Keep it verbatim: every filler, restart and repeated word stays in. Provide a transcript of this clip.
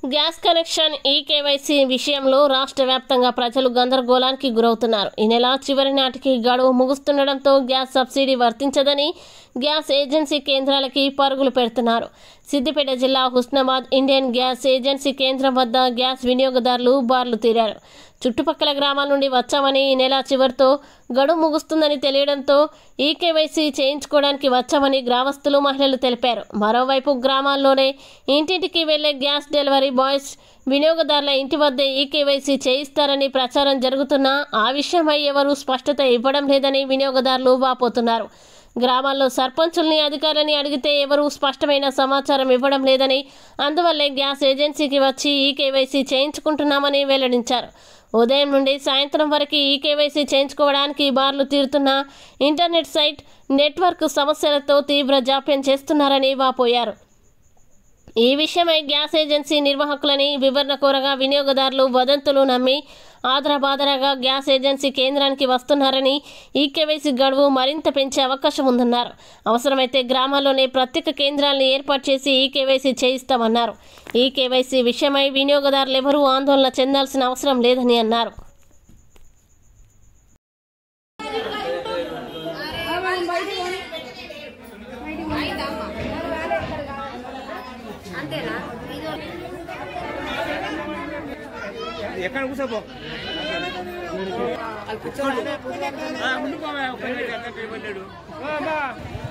Gas connection ఈ KYC విషయంలో రాష్ట్ర వ్యాప్తంగా ప్రజలు గందరగోళానికి గురవుతున్నారు. ఈ నెల చివరి నాటికి గడువు ముగుస్తుండటంతో గ్యాస్ సబ్సిడీ వర్తించదని గ్యాస్ ఏజెన్సీ కేంద్రాలకి పరుగులు పెడుతున్నారు. సిద్దిపేట జిల్లా హుస్నాబాద్ ఇండియన్ గ్యాస్ ఏజెన్సీ కేంద్రం వద్ద గ్యాస్ వినియోగదారులు బార్లు తీరారు. చుట్టుపక్కల గ్రామాల నుండి వచ్చామని, ఈ నెల చివరితో గడువు ముగుస్తుందని తెలియడంతో ఈ కేవైసీ చేయించుకోవడానికి వచ్చామని గ్రామస్తులు, మహిళలు తెలిపారు. మరోవైపు గ్రామాల్లోనే ఇంటింటికి వెళ్లే గ్యాస్ డెలివరీ బాయ్స్ వినియోగదారుల ఇంటి వద్దే ఈ కేవైసీ చేయిస్తారని ప్రచారం జరుగుతున్నా ఆ విషయమై ఎవరూ స్పష్టత ఇవ్వడం లేదని వినియోగదారులు వాపోతున్నారు. గ్రామాల్లో సర్పంచుల్ని, అధికారులని అడిగితే ఎవరూ స్పష్టమైన సమాచారం ఇవ్వడం లేదని, అందువల్లే గ్యాస్ ఏజెన్సీకి వచ్చి ఈ కేవైసీ చేయించుకుంటున్నామని వెల్లడించారు. ఉదయం నుండి సాయంత్రం వరకు ఈ కేవైసీ చేయించుకోవడానికి బార్లు తీరుతున్న ఇంటర్నెట్ సైట్ నెట్వర్క్ సమస్యలతో తీవ్ర జాప్యం చేస్తున్నారని వాపోయారు. ఈ విషయమై గ్యాస్ ఏజెన్సీ నిర్వాహకులని వివరణ కోరగా వినియోగదారులు వదంతులు నమ్మి ఆదరాబాదరాగా గ్యాస్ ఏజెన్సీ కేంద్రానికి వస్తున్నారని, ఈ కేవైసీ గడువు మరింత పెంచే అవకాశం ఉందన్నారు. అవసరమైతే గ్రామాల్లోనే ప్రత్యేక కేంద్రాలను ఏర్పాటు చేసి ఈ కేవైసీ చేయిస్తామన్నారు. ఈ కేవైసీ విషయమై వినియోగదారులు ఎవరూ ఆందోళన చెందాల్సిన అవసరం లేదని అన్నారు. ఎక్కడ కూర్చోపో ముందు పోవా